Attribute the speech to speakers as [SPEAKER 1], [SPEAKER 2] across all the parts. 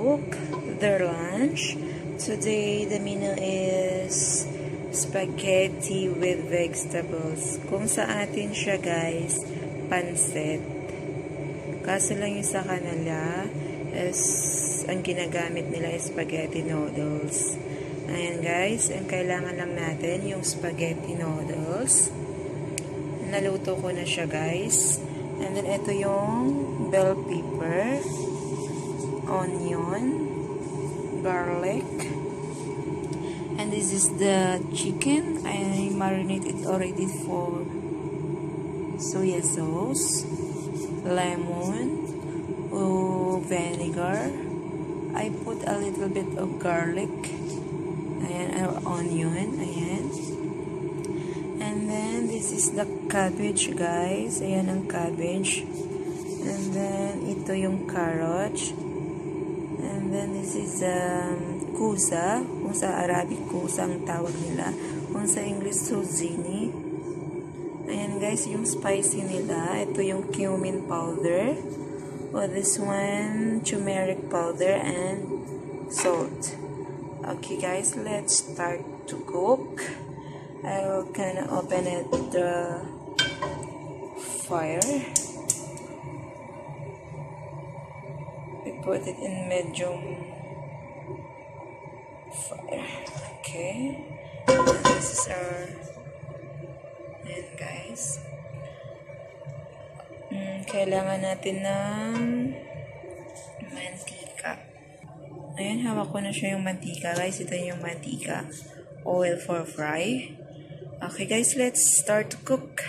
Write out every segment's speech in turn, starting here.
[SPEAKER 1] cook their lunch. Today, the menu is spaghetti with vegetables. Kung sa atin siya, guys, pansit. Kaso lang yung sa kanila is, ang ginagamit nila is spaghetti noodles. Ayan, guys. Ang kailangan lang natin yung spaghetti noodles. Naluto ko na siya, guys. And then, ito yung bell pepper, onion, garlic, and this is the chicken. I marinated already for soya sauce, lemon, vinegar. I put a little bit of garlic, ayan, onion, ayan. And then, this is the cabbage, guys. Ayan ang cabbage. And then, ito yung carrot. And then, this is kusa. Kung sa Arabic, kusa ang tawag nila. Kung sa English, zucchini. Ayan, guys, yung spicy nila. Ito yung cumin powder. This one, turmeric powder and salt. Okay, guys, let's start to cook. I'll kind of open it the fire. We put it in medium fire. Okay. And this is our, and guys, kailangan natin ng mantika. Ayan, hawak ko na siya yung mantika, guys. Ito yung mantika. Oil for fry. Okay, guys, let's start to cook.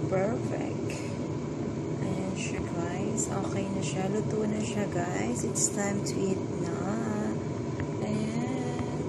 [SPEAKER 1] perfect. Ayan siya guys. Okay na siya. Luto na siya guys. It's time to eat na. Ayan.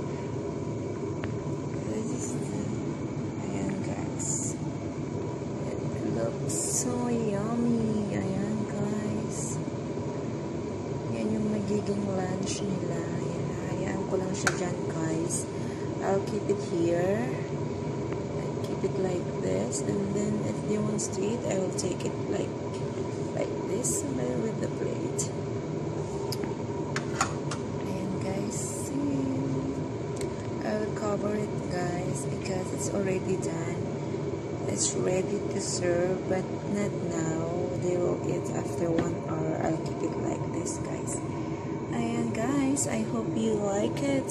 [SPEAKER 1] Ayan guys. It looks so yummy. Ayan guys. Yan yung magiging lunch nila. Ayan. Hayaan ko lang siya dyan guys. I'll keep it here. It like this, and then if they want to eat, I will take it like this with the plate. And guys, see, I will cover it guys because it's already done. It's ready to serve, but not now. They will eat after 1 hour. I'll keep it like this guys. And guys, I hope you like it.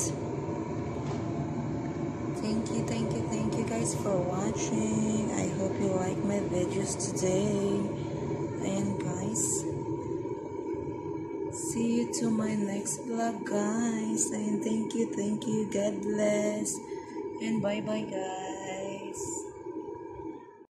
[SPEAKER 1] Thank you guys for watching. I hope you like my videos today. And guys, see you to my next vlog guys. And thank you. God bless. And bye guys.